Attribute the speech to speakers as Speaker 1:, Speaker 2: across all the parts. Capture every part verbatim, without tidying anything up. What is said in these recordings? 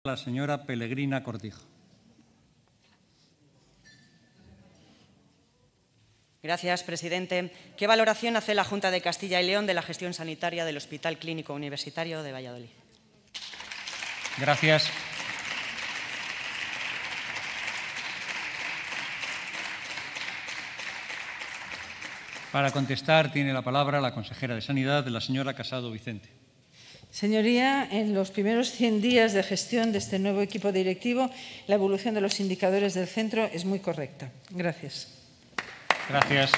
Speaker 1: La señora Pellegrina Cortijo.
Speaker 2: Gracias, presidente. ¿Qué valoración hace la Junta de Castilla y León de la gestión sanitaria del Hospital Clínico Universitario de Valladolid?
Speaker 1: Gracias. Para contestar tiene la palabra la consejera de Sanidad, la señora Casado Vicente.
Speaker 3: Señoría, en los primeros cien días de gestión de este nuevo equipo directivo, la evolución de los indicadores del centro es muy correcta. Gracias.
Speaker 1: Gracias.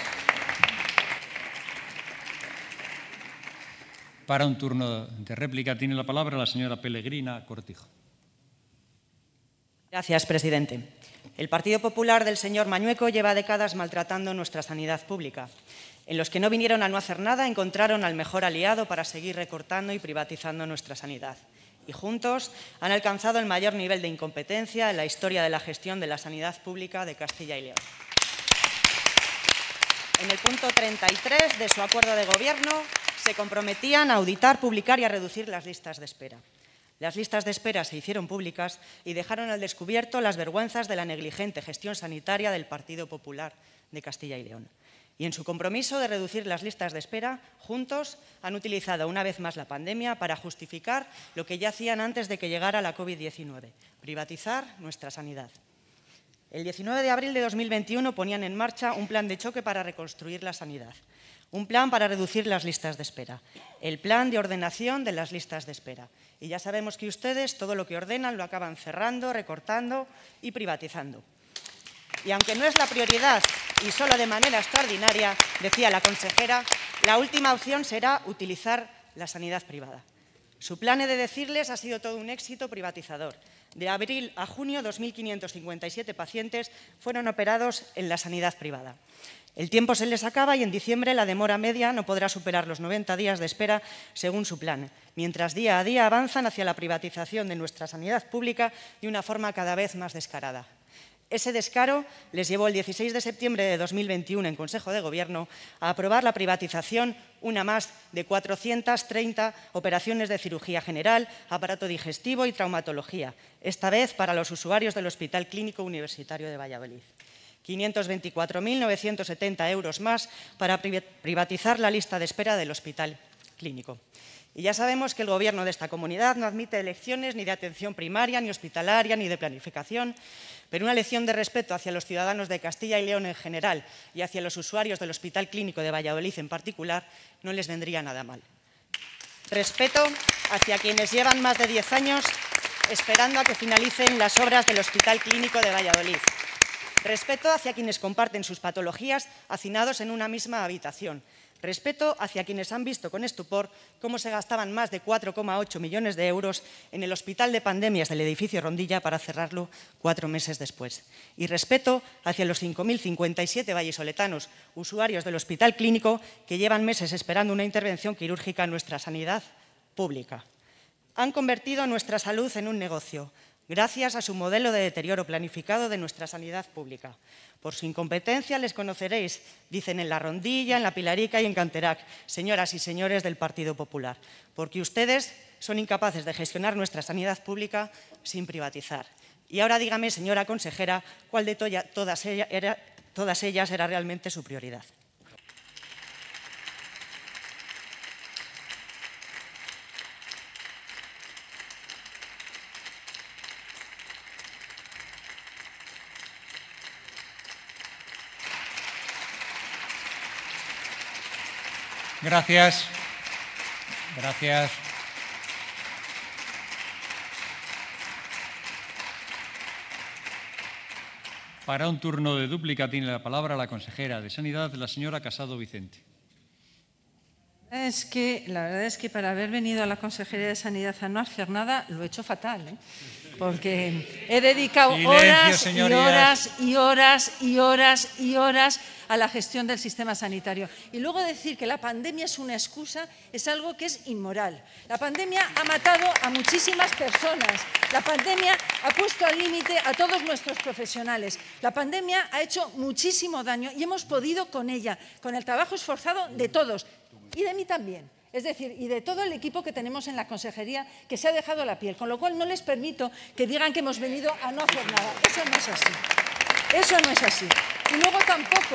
Speaker 1: Para un turno de réplica tiene la palabra la señora Pellegrina Cortijo.
Speaker 2: Gracias, presidente. El Partido Popular del señor Mañueco lleva décadas maltratando nuestra sanidad pública. En los que no vinieron a no hacer nada, encontraron al mejor aliado para seguir recortando y privatizando nuestra sanidad. Y juntos han alcanzado el mayor nivel de incompetencia en la historia de la gestión de la sanidad pública de Castilla y León. En el punto treinta y tres de su acuerdo de gobierno se comprometían a auditar, publicar y a reducir las listas de espera. Las listas de espera se hicieron públicas y dejaron al descubierto las vergüenzas de la negligente gestión sanitaria del Partido Popular de Castilla y León. Y en su compromiso de reducir las listas de espera, juntos han utilizado una vez más la pandemia para justificar lo que ya hacían antes de que llegara la COVID diecinueve, privatizar nuestra sanidad. El diecinueve de abril de dos mil veintiuno ponían en marcha un plan de choque para reconstruir la sanidad, un plan para reducir las listas de espera, el plan de ordenación de las listas de espera. Y ya sabemos que ustedes todo lo que ordenan lo acaban cerrando, recortando y privatizando. Y aunque no es la prioridad y solo de manera extraordinaria, decía la consejera, la última opción será utilizar la sanidad privada. Su plan, he de decirles, ha sido todo un éxito privatizador. De abril a junio, dos mil quinientos cincuenta y siete pacientes fueron operados en la sanidad privada. El tiempo se les acaba y en diciembre la demora media no podrá superar los noventa días de espera según su plan, mientras día a día avanzan hacia la privatización de nuestra sanidad pública de una forma cada vez más descarada. Ese descaro les llevó el dieciséis de septiembre de dos mil veintiuno en Consejo de Gobierno a aprobar la privatización, una más, de cuatrocientas treinta operaciones de cirugía general, aparato digestivo y traumatología, esta vez para los usuarios del Hospital Clínico Universitario de Valladolid. quinientos veinticuatro mil novecientos setenta euros más para privatizar la lista de espera del Hospital Clínico. Y ya sabemos que el Gobierno de esta comunidad no admite elecciones ni de atención primaria, ni hospitalaria, ni de planificación, pero una lección de respeto hacia los ciudadanos de Castilla y León en general y hacia los usuarios del Hospital Clínico de Valladolid en particular no les vendría nada mal. Respeto hacia quienes llevan más de diez años esperando a que finalicen las obras del Hospital Clínico de Valladolid. Respeto hacia quienes comparten sus patologías hacinados en una misma habitación. Respeto hacia quienes han visto con estupor cómo se gastaban más de cuatro coma ocho millones de euros en el hospital de pandemias del edificio Rondilla para cerrarlo cuatro meses después. Y respeto hacia los cinco mil cincuenta y siete vallisoletanos, usuarios del Hospital Clínico, que llevan meses esperando una intervención quirúrgica en nuestra sanidad pública. Han convertido nuestra salud en un negocio, gracias a su modelo de deterioro planificado de nuestra sanidad pública. Por su incompetencia les conoceréis, dicen en La Rondilla, en La Pilarica y en Canterac, señoras y señores del Partido Popular, porque ustedes son incapaces de gestionar nuestra sanidad pública sin privatizar. Y ahora dígame, señora consejera, cuál de todas ellas era, todas ellas era realmente su prioridad.
Speaker 1: Gracias. Gracias. Para un turno de dúplica tiene la palabra la consejera de Sanidad, la señora Casado Vicente.
Speaker 3: Es que, la verdad es que para haber venido a la Consejería de Sanidad a no hacer nada, lo he hecho fatal, ¿eh? Porque he dedicado
Speaker 1: Silencio,
Speaker 3: horas
Speaker 1: señorías.
Speaker 3: y horas y horas y horas y horas a la gestión del sistema sanitario. Y luego decir que la pandemia es una excusa es algo que es inmoral. La pandemia ha matado a muchísimas personas. La pandemia ha puesto al límite a todos nuestros profesionales. La pandemia ha hecho muchísimo daño y hemos podido con ella, con el trabajo esforzado de todos y de mí también. Es decir, y de todo el equipo que tenemos en la consejería que se ha dejado la piel, con lo cual no les permito que digan que hemos venido a no hacer nada. Eso no es así. Eso no es así. Y luego tampoco,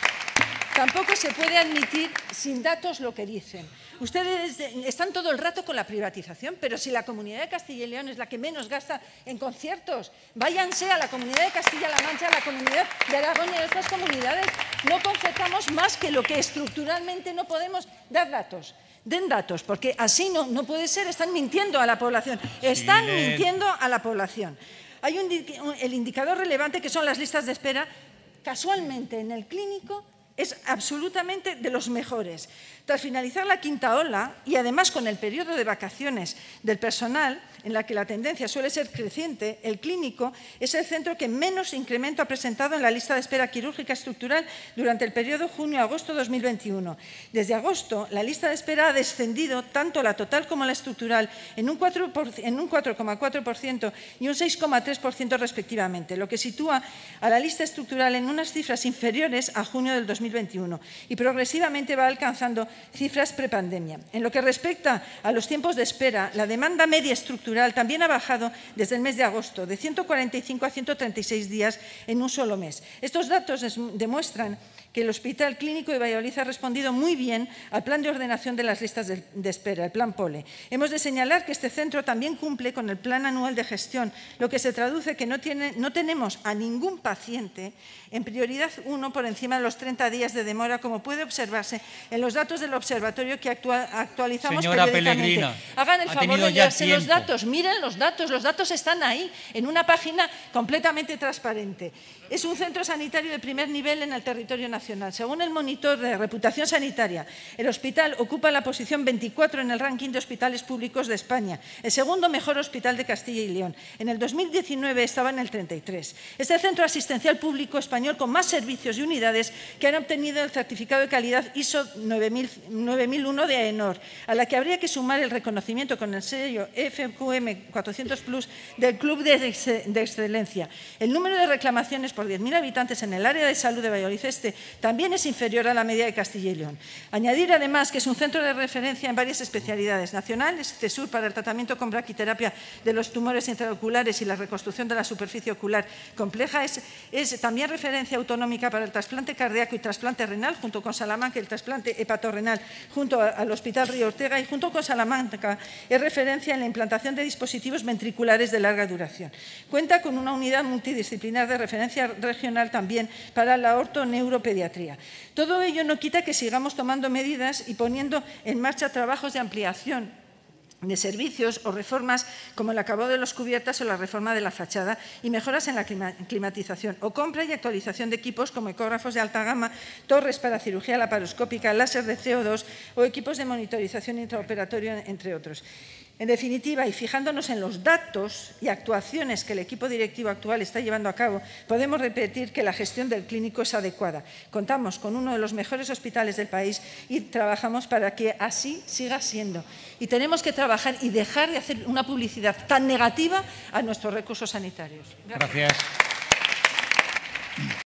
Speaker 3: tampoco se puede admitir sin datos lo que dicen. Ustedes están todo el rato con la privatización, pero si la Comunidad de Castilla y León es la que menos gasta en conciertos, váyanse a la Comunidad de Castilla-La Mancha, a la Comunidad de Aragón y a otras comunidades. No concertamos más que lo que estructuralmente no podemos dar datos. Den datos, porque así no, no puede ser, están mintiendo a la población, están sí, mintiendo a la población. Hay un, el indicador relevante que son las listas de espera, casualmente en el clínico es absolutamente de los mejores. Tras finalizar la quinta ola y además con el periodo de vacaciones del personal, en la que la tendencia suele ser creciente, el clínico es el centro que menos incremento ha presentado en la lista de espera quirúrgica estructural durante el periodo junio-agosto dos mil veintiuno. Desde agosto, la lista de espera ha descendido tanto la total como la estructural en un cuatro coma cuatro por ciento y un seis coma tres por ciento respectivamente, lo que sitúa a la lista estructural en unas cifras inferiores a junio del dos mil veintiuno y progresivamente va alcanzando cifras prepandemia. En lo que respecta a los tiempos de espera, la demanda media estructural también ha bajado desde el mes de agosto, de ciento cuarenta y cinco a ciento treinta y seis días en un solo mes. Estos datos demuestran que el Hospital Clínico de Valladolid ha respondido muy bien al plan de ordenación de las listas de, de espera, el Plan POLE. Hemos de señalar que este centro también cumple con el Plan Anual de Gestión, lo que se traduce que no, tiene, no tenemos a ningún paciente en prioridad uno por encima de los treinta días de demora, como puede observarse en los datos del observatorio que actua, actualizamos
Speaker 1: Señora
Speaker 3: periódicamente.
Speaker 1: Pellegrina,
Speaker 3: hagan el favor de leerse los datos, miren los datos, los datos están ahí, en una página completamente transparente. Es un centro sanitario de primer nivel en el territorio nacional. Según el monitor de reputación sanitaria, el hospital ocupa la posición veinticuatro en el ranking de hospitales públicos de España, el segundo mejor hospital de Castilla y León. En el dos mil diecinueve estaba en el treinta y tres. Es el centro asistencial público español con más servicios y unidades que han obtenido el certificado de calidad I S O nueve mil uno de AENOR, a la que habría que sumar el reconocimiento con el sello F Q M cuatrocientos plus del Club de Excelencia. El número de reclamaciones por diez mil habitantes en el área de salud de Valladolid Este también es inferior a la media de Castilla y León. Añadir además que es un centro de referencia en varias especialidades nacionales, CESUR para el tratamiento con braquiterapia de los tumores intraoculares y la reconstrucción de la superficie ocular compleja, es, es también referencia autonómica para el trasplante cardíaco y trasplante renal, junto con Salamanca, el trasplante hepatorrenal, junto a, al Hospital Río Ortega, y junto con Salamanca es referencia en la implantación de dispositivos ventriculares de larga duración. Cuenta con una unidad multidisciplinar de referencia regional también para la ortoneuropediatría. Todo ello no quita que sigamos tomando medidas y poniendo en marcha trabajos de ampliación de servicios o reformas como el acabado de los cubiertas o la reforma de la fachada y mejoras en la climatización o compra y actualización de equipos como ecógrafos de alta gama, torres para cirugía laparoscópica, láser de C O dos o equipos de monitorización intraoperatoria, entre otros. En definitiva, y fijándonos en los datos y actuaciones que el equipo directivo actual está llevando a cabo, podemos repetir que la gestión del clínico es adecuada. Contamos con uno de los mejores hospitales del país y trabajamos para que así siga siendo. Y tenemos que trabajar y dejar de hacer una publicidad tan negativa a nuestros recursos sanitarios.
Speaker 1: Gracias. Gracias.